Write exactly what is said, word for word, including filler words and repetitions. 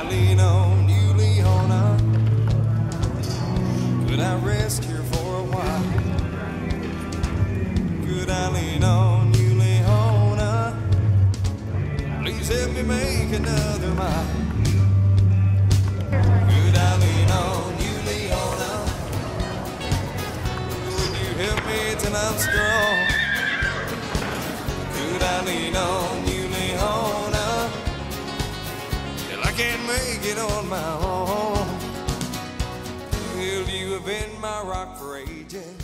lean on you, Leona? Could I rest here for a while? Could I lean on you, Leona? Please help me make another mile. Could I lean on you, Leona? Would you help me till I'm strong? Could I lean on you, Leona, till I can't make it on my own? Well, you have been my rock for ages.